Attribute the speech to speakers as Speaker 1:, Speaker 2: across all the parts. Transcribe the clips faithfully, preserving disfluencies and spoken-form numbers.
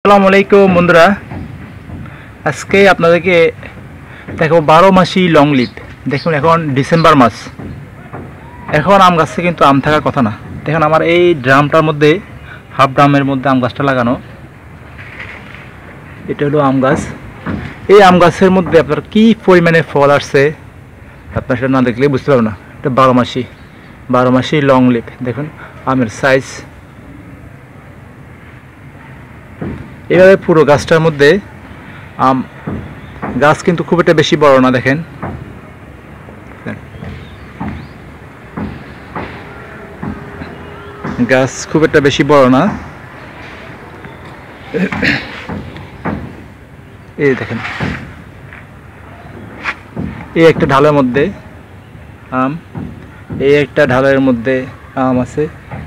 Speaker 1: আসসালামু আলাইকুম বন্ধুরা, আজকে আপনাদেরকে দেখো বারো মাসি লং লিভ। দেখুন এখন ডিসেম্বর মাস, এখন আম গাছে কিন্তু আম থাকার কথা না। দেখুন আমার এই ড্রামটার মধ্যে, হাফ ড্রামের মধ্যে আম গাছটা লাগানো। এটা হলো আম গাছ। এই আম গাছের মধ্যে আপনার কি পরিমাণে ফল আসছে আপনার সেটা না দেখলে বুঝতে পারবেন না। এটা বারো মাসি বারো মাসি লং লিভ। দেখুন আমের সাইজ এভাবে পুরো গাছটার মধ্যে আম। গাছ কিন্তু খুব একটা বেশি বড় না, দেখেন গাছ খুব একটা বেশি বড় না। এই দেখেন এই একটা ঢালের মধ্যে আম, এই একটা ঢালের মধ্যে আম আছে,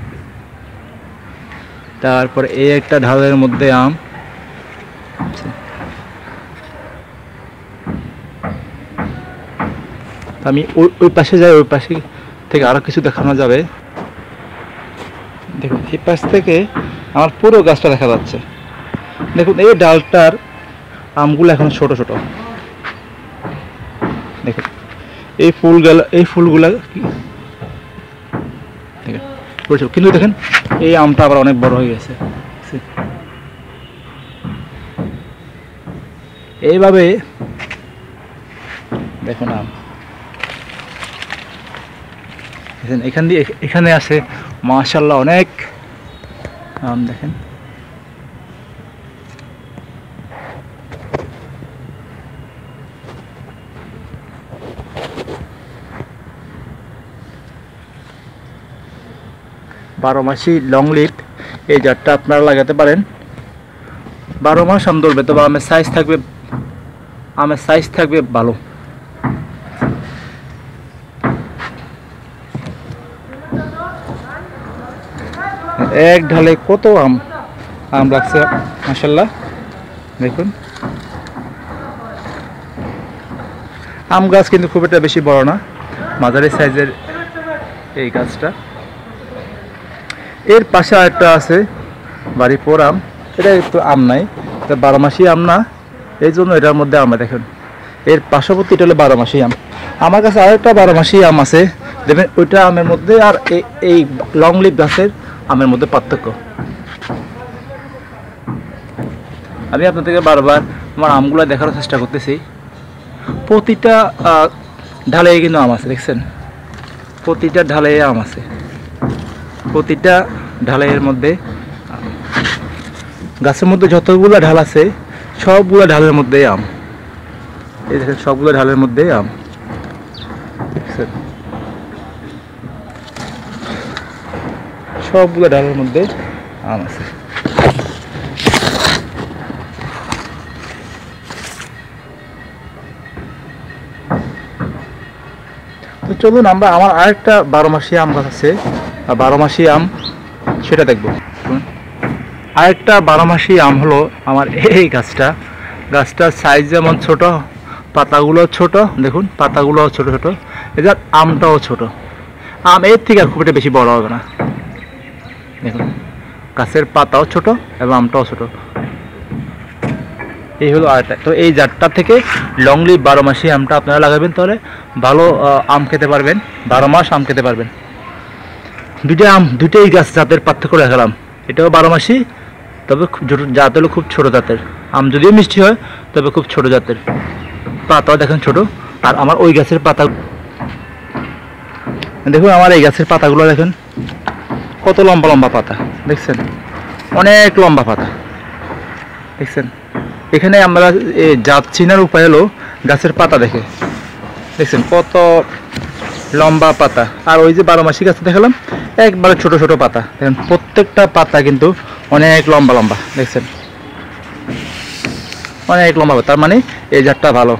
Speaker 1: তারপর এই একটা ঢালের মধ্যে আম। আমি ওই ওই পাশে যাই, ওই পাশে থেকে আরো কিছু দেখানো যাবে। দেখুন এই পাশ থেকে আমার পুরো গাছটা দেখা যাচ্ছে। দেখুন এই ডালটার আমগুলো এখন ছোট ছোট। দেখুন এই ফুলগুলো, এই ফুলগুলা কিন্তু দেখেন এই আমটা আবার অনেক বড় হয়ে গেছে। এইভাবে দেখুন আম এখান দিয়ে এখানে আছে মাশাআল্লাহ অনেক আম। দেখেন বারো মাসি লং লিভ এই জাতটা আপনারা লাগাতে পারেন। বারো মাস আম ধরবে, তবে আমের সাইজ থাকবে, আমের সাইজ থাকবে ভালো। এক ঢালে কত আম আম লাগছে মাশাআল্লাহ। দেখুন আম গাছ কিন্তু খুব একটা বেশি বড় না, মাঝারি সাইজের এই গাছটা। এর পাশে আরেকটা আছে বাড়ি পোর আম, এটা একটু আম নাই, এটা বারো মাসি আম না, এই জন্য এটার মধ্যে আম। দেখুন এর পার্শ্ববর্তী এটা হলো বারো মাসি আম। আমার কাছে আরেকটা বারো মাসি আম আছে, দেখবেন ওইটা আমের মধ্যে আর এই লং লিভ গাছের আমের মধ্যে পার্থক্য। আমি আপনাদেরকে বারবার আমার আমগুলো দেখার চেষ্টা করতেছি। প্রতিটা ঢালে কিন্তু আম আছে, দেখছেন প্রতিটা ঢালে আম আছে, প্রতিটা ঢালের মধ্যে। গাছের মধ্যে যতগুলো ঢাল আছে সবগুলো ঢালের মধ্যে আম। এই দেখেন সবগুলো ঢালের মধ্যে আম, দেখছেন সবগুলো ঢালের মধ্যে আম আছে। তো চলুন আমরা আমার আরেকটা বারো মাসি আম গাছ আছে, বারো মাসি আম সেটা দেখবো। আরেকটা বারো মাসি আম হলো আমার এই গাছটা। গাছটার সাইজ যেমন ছোট, পাতাগুলো ছোট। দেখুন পাতাগুলো ছোট ছোট, এটার আমটাও ছোট। আম এর থেকে আর খুব একটা বেশি বড় হবে না। দেখুন গাছের পাতাও ছোট এবং আমটাও ছোট। এই হলো আরেকটা। তো এই জাতটা থেকে লং লিভ বারো মাসি আমটা আপনারা লাগাবেন, তাহলে ভালো আম খেতে পারবেন, বারো মাস আম খেতে পারবেন। দুইটা আম, দুইটাই গাছ জাতের পার্থক্য দেখালাম। এটাও বারো মাসি, তবে জাত হলো খুব ছোট জাতের। আম যদিও মিষ্টি হয় তবে খুব ছোট জাতের। পাতাও দেখেন ছোট। আর আমার ওই গাছের পাতা দেখুন, আমার এই গাছের পাতাগুলো দেখেন কত লম্বা লম্বা পাতা, দেখছেন অনেক লম্বা পাতা, দেখছেন। এখানে আমরা জাত চিনার উপায় হলো গাছের পাতা দেখে, দেখছেন কত লম্বা পাতা। আর ওই যে বারো মাসি গাছ দেখালাম একবারে ছোট ছোট পাতা, দেখেন প্রত্যেকটা পাতা কিন্তু অনেক লম্বা লম্বা, দেখছেন অনেক লম্বা। তার মানে এই জাতটা ভালো।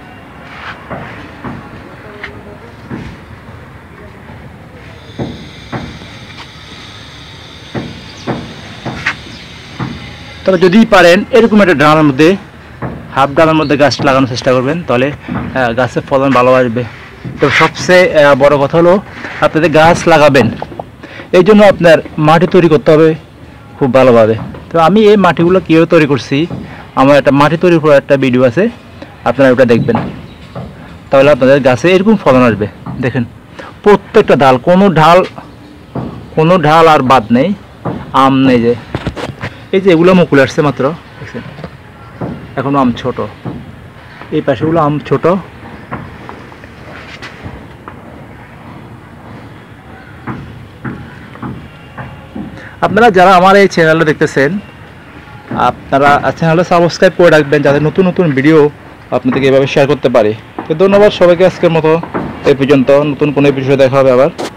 Speaker 1: তবে যদি পারেন এরকম একটা ড্রামের মধ্যে, হাফ ড্রামের মধ্যে গাছ লাগানোর চেষ্টা করবেন, তাহলে গাছের ফলন ভালো আসবে। তো সবচেয়ে বড় কথা হলো আপনাদের গাছ লাগাবেন, এই জন্য আপনার মাটি তৈরি করতে হবে খুব ভালোভাবে। তো আমি এই মাটিগুলো কীভাবে তৈরি করছি, আমার একটা মাটি তৈরি করার একটা ভিডিও আছে, আপনারা ওটা দেখবেন, তাহলে আপনাদের গাছে এরকম ফলন আসবে। দেখেন প্রত্যেকটা ডাল, কোনো ঢাল কোনো ঢাল আর বাদ নেই, আম নেই। যে এই যে এগুলো মুকুল আসছে মাত্র, দেখছেন এখনো আম ছোট, এই পাশেগুলো আম ছোট। আপনারা যারা আমার এই চ্যানেলটা দেখতেছেন, আপনারা চ্যানেলটা সাবস্ক্রাইব করে রাখবেন, যাতে নতুন নতুন ভিডিও আপনাদেরকে এভাবে শেয়ার করতে পারি। তো ধন্যবাদ সবাইকে, আজকের মতো এই পর্যন্ত। নতুন কোনো এপিসোডে দেখা হবে আবার।